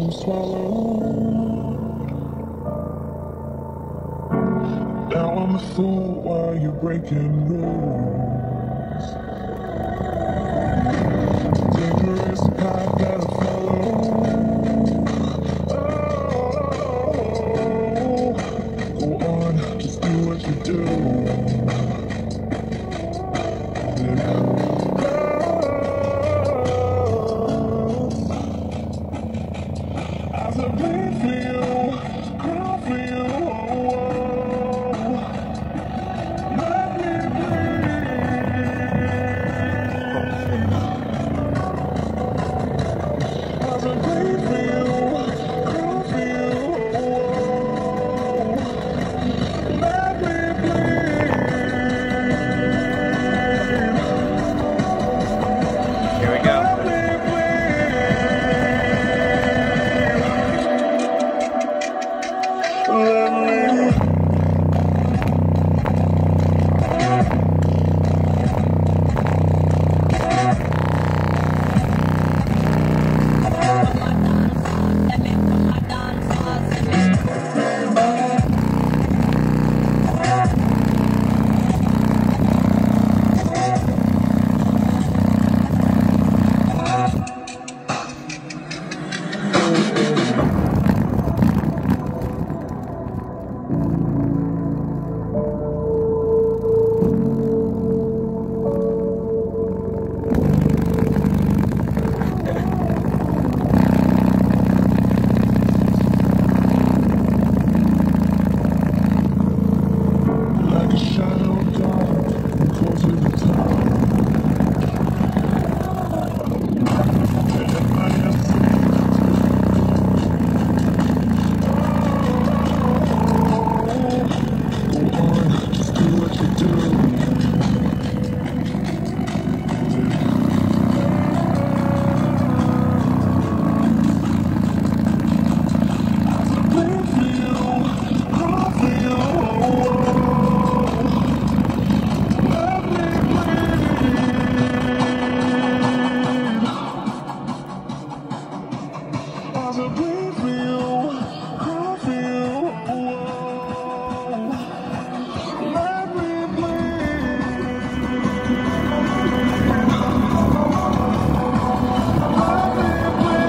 I'm swallowed. Now I'm a fool while you're breaking rules. Dangerous path that I follow. Oh, go on, just do what you do. As I bleed for you, cry for you. Let me bleed. As I bleed for you, cry for you. Let me bleed. Here we go.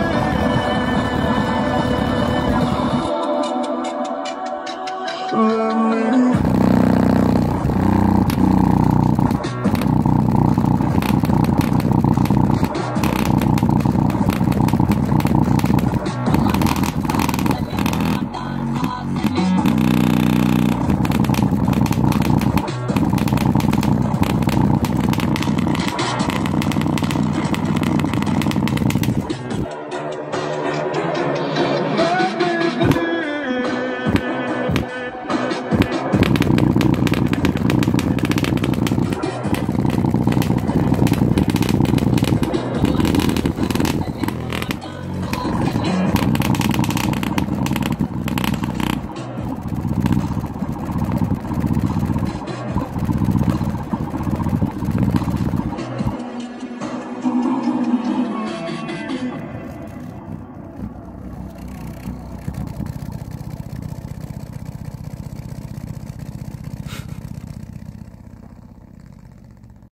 Let